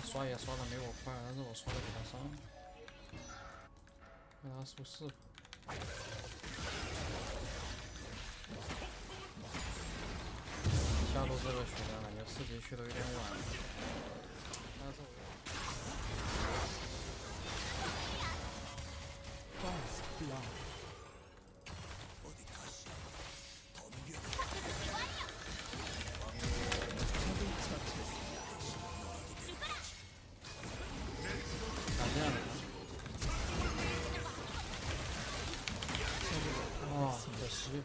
刷野刷的没我快，但是我刷的比他上。看他是不是？下路这个血量感觉4级去的有点晚，但是我。 打架了！哇，可惜。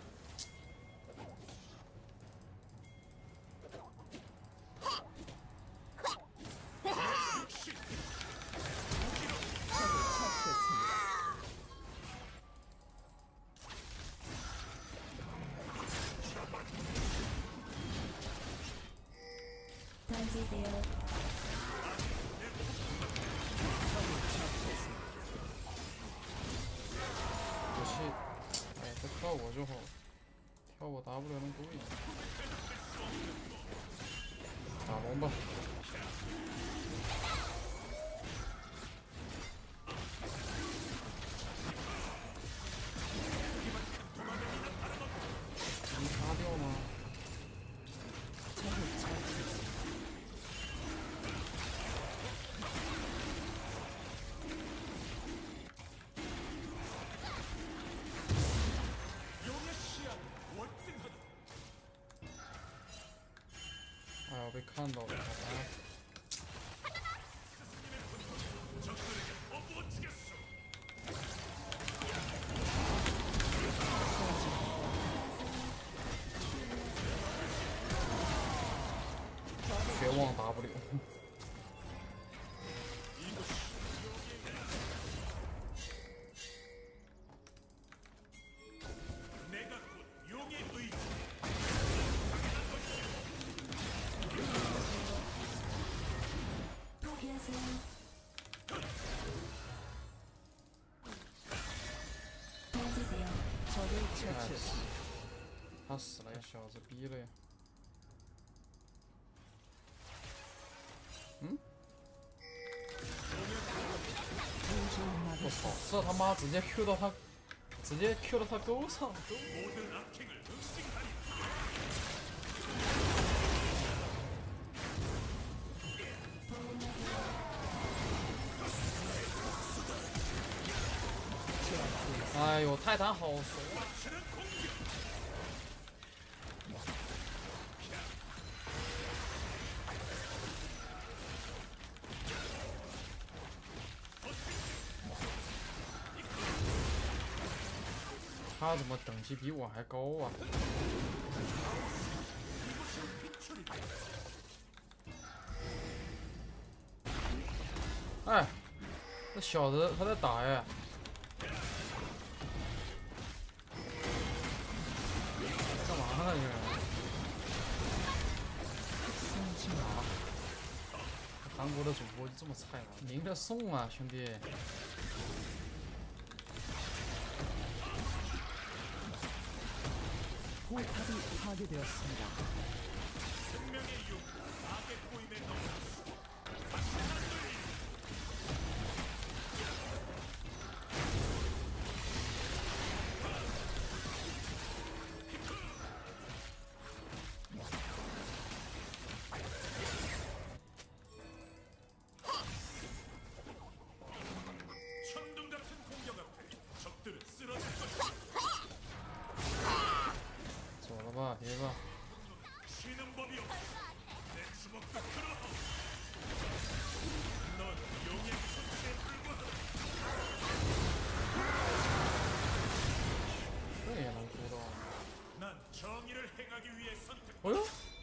可惜，哎，这靠我就好，跳我 W 能多一点。打龙吧。能杀掉吗？ 哎呀，被看到了，好吧。绝望 W。他死了呀，小子逼了呀！嗯？我操！这他妈直接 Q 到他，直接 Q 到他钩上。哎呦，泰坦好熟啊！他怎么等级比我还高啊？哎，这小子他在打哎！干嘛呢你？韩国的主播就这么菜吗？明着送啊，兄弟！ 포탑이 파괴되었습니다. 생명의 이유, 악의 꼬임에 넘어. 천둥 같은 공격 앞에 적들은 쓰러질 것이다. 走了吧，别吧。 쉬는 법이 없어. 내 주먹도 들어. 넌 용의 손에 불과하다. 这也能估到。 난 정의를 행하기 위해 선택. 哎呦！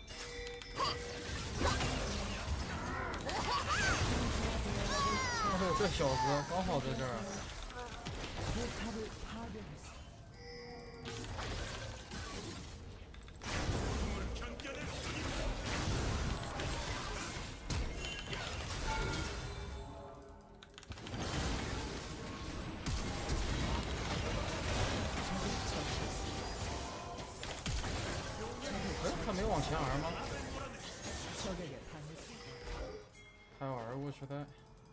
哎呦，这小子刚好在这儿。 포탑을 파괴했습니다. 견뎌낼 수 있다. 哎，他没往前 R 吗？ 적에게 당했습니다. 他要 R 过去。 取代。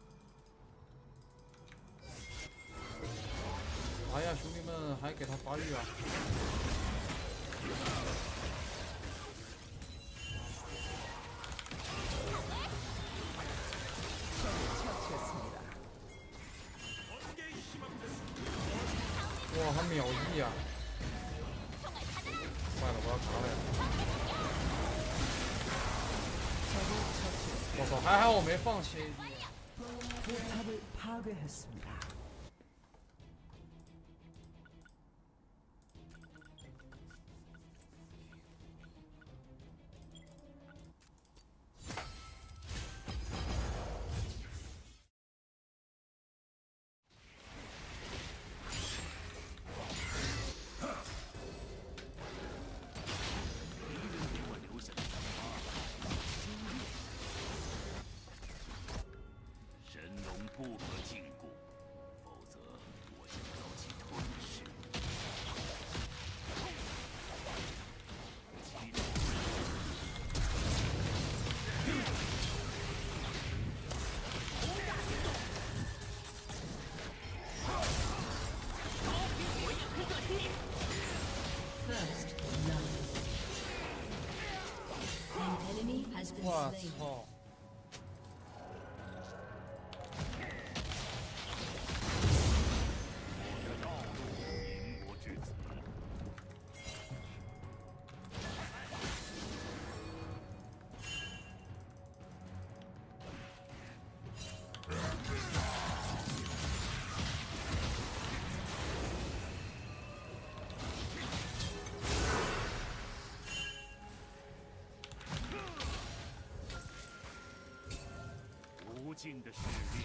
哎呀，兄弟们，还给他发育啊！哇，他秒1呀！坏了，我要卡了。我操，还好我没放弃。 포탑을 파괴했습니다. has been 我 slain. 操！ 英国之子。无尽的使命。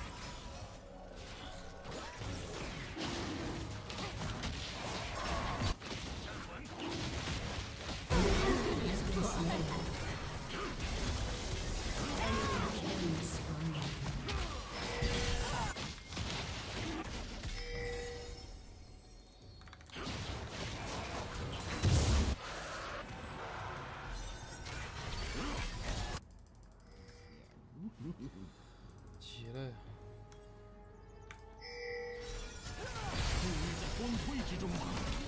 急了呀！ 在光辉之中吧。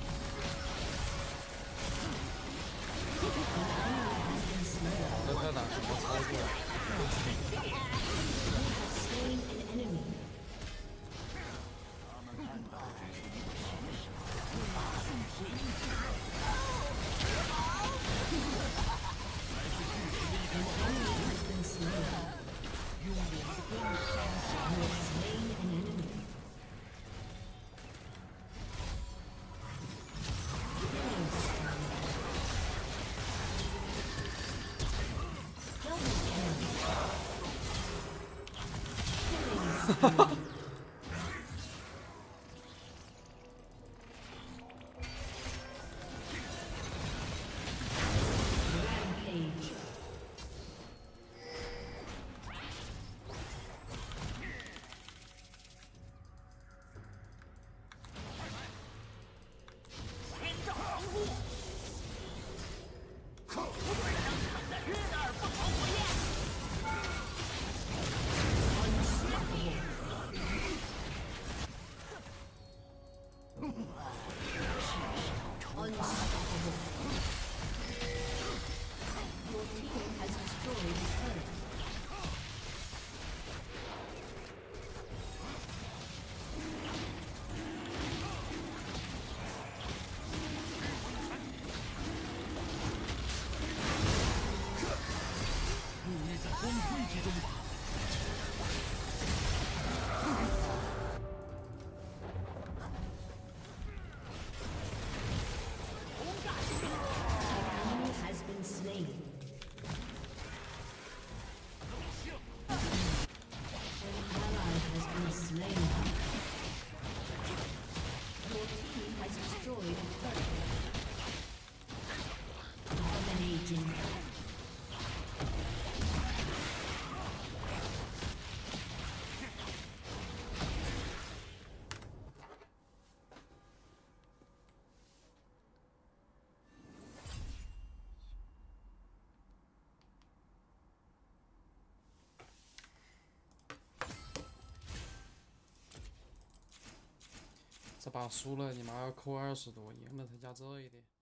这在打什么操作呀？ Slain an enemy. 我这把输了，你妈要扣20多，赢了他家这一点。